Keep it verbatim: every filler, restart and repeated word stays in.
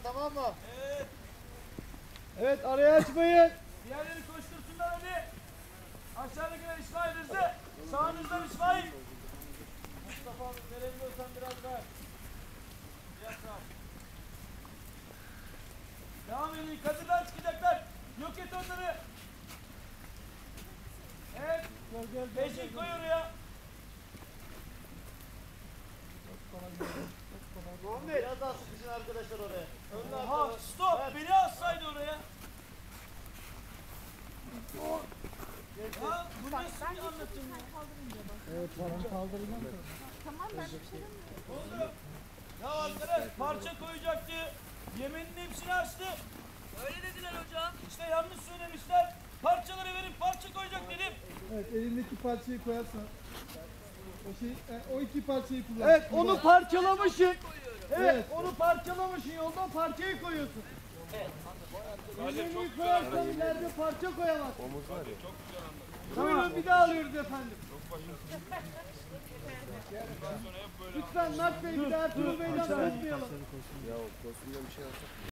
tamam mı? Evet. Evet, araya açmayın. Diğerleri koştursunlar hadi. Aşağıdakiler İsmail hızlı. Sağınızdan İsmail. Mustafa abi verebiliyorsan biraz ver. Biraz daha. Devam edin. Kadirden çıkacaklar. Yok et onları. Evet. Gel gel gel. Beşik koy oraya. Muhammed. Biraz daha sıkışın arkadaşlar oraya. Önüne Oha arkadaş. stop. Ver. Beni alsaydı oraya. Ha, bu nasıl bir anlatım ya? Evet, ben kaldıracağım. Tamam ben bir şey demiyorum. Oldu. Ya arkadaş parça koyacaktı. Yemenin hepsini açtı. Öyle dediler hocam. İşte yanlış söylemişler. Parçaları verip parça koyacak dedim. Evet, elindeki parçayı koyarsan. O şey, e, o iki parçayı kullan. Evet onu parçalamışsın. Evet, Evet. onu parçalamışsın. Yoldan parçayı koyuyorsun. Elini koyarsan ileride parça koyamazsın. Omuz var ya. Buyurun, bir daha alıyoruz efendim. Lütfen Mert Bey, bir daha Ertuğrul Bey'den korkmayalım. Ya o kostümde bir şey yapsak mı?